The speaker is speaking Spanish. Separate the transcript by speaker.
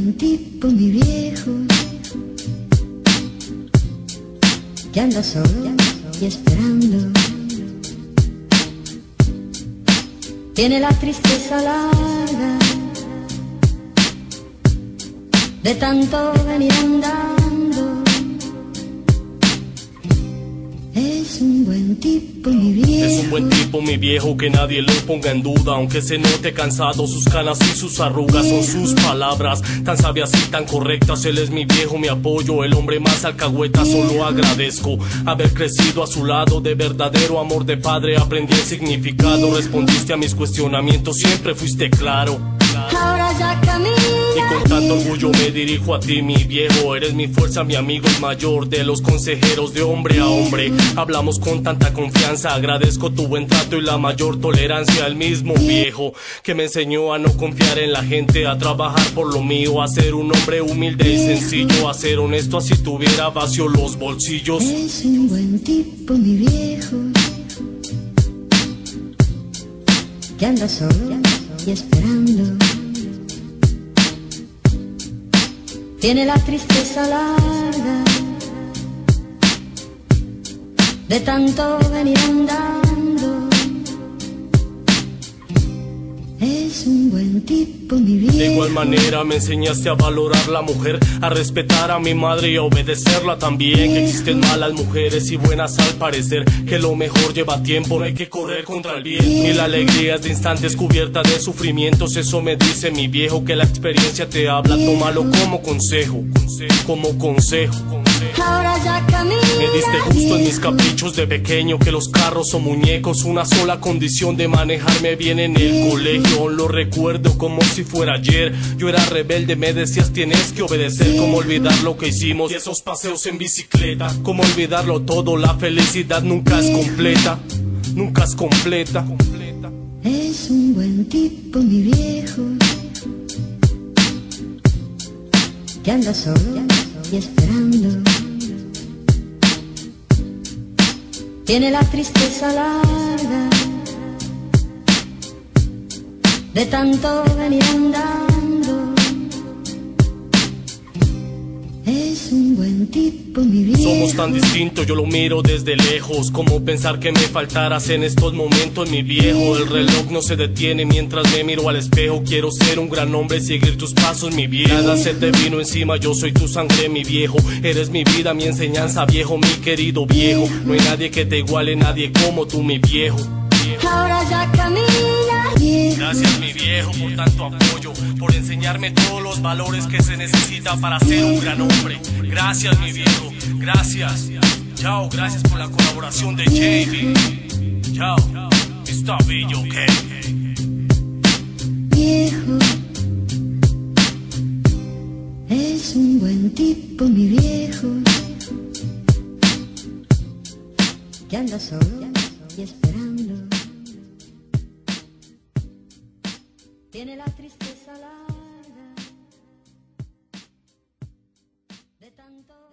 Speaker 1: buen tipo, mi viejo, que anda solo y esperando. Tiene la tristeza larga de tanto venir andando. Es un buen tipo, mi viejo.
Speaker 2: Es un buen tipo, mi viejo, que nadie lo ponga en duda. Aunque se note cansado, sus canas y sus arrugas son sus palabras, tan sabias y tan correctas. Él es mi viejo, mi apoyo, el hombre más alcahueta. Solo agradezco haber crecido a su lado. De verdadero amor de padre aprendí el significado. Respondiste a mis cuestionamientos, siempre fuiste claro.
Speaker 1: Ahora ya camina.
Speaker 2: Y con tanto orgullo me dirijo a ti, mi viejo. Eres mi fuerza, mi amigo el mayor de los consejeros, de hombre a hombre. Hablamos con tanta confianza. Agradezco tu buen trato y la mayor tolerancia. El mismo viejo que me enseñó a no confiar en la gente, a trabajar por lo mío, a ser un hombre humilde y sencillo, a ser honesto así tuviera vacío los bolsillos.
Speaker 1: Es un buen tipo, mi viejo, que anda solo y esperando. Tiene la tristeza larga de tanto venir andando. Es un buen tipo, mi viejo.
Speaker 2: De igual manera me enseñaste a valorar la mujer, a respetar a mi madre y a obedecerla también. Que existen malas mujeres y buenas al parecer, que lo mejor lleva tiempo, no hay que correr contra el viento. Y la alegría es de instantes cubierta de sufrimientos. Eso me dice mi viejo, que la experiencia te habla. Tómalo como consejo, como consejo.
Speaker 1: Ahora ya camina.
Speaker 2: Me diste gusto en mis caprichos de pequeño, que los carros son muñecos. Una sola condición de manejarme bien en el colegio. Lo recuerdo como si fuera ayer. Yo era rebelde, me decías tienes que obedecer. Cómo olvidar lo que hicimos y esos paseos en bicicleta. Cómo olvidarlo todo, la felicidad nunca es completa. Nunca es completa.
Speaker 1: Es un buen tipo, mi viejo, que anda solo y esperando. Tiene la tristeza larga de tanto venir andando. Es un buen tipo, mi viejo.
Speaker 2: Somos tan distintos, yo lo miro desde lejos. Como pensar que me faltaras en estos momentos, mi viejo. El reloj no se detiene mientras me miro al espejo. Quiero ser un gran hombre y seguir tus pasos, mi viejo. Nada se te vino encima, yo soy tu sangre, mi viejo. Eres mi vida, mi enseñanza, viejo, mi querido viejo. No hay nadie que te iguale, nadie como tú, mi viejo.
Speaker 1: Ahora ya camina, viejo.
Speaker 2: Gracias, mi viejo, por tanto apoyo, por enseñarme todos los valores que se necesita para ser un gran hombre. Gracias, mi viejo, gracias. Chao, gracias por la colaboración de JB. Chao, está bello, ok.
Speaker 1: Viejo, es un buen tipo, mi viejo, que anda solo y esperando. Tiene la tristeza larga de tanto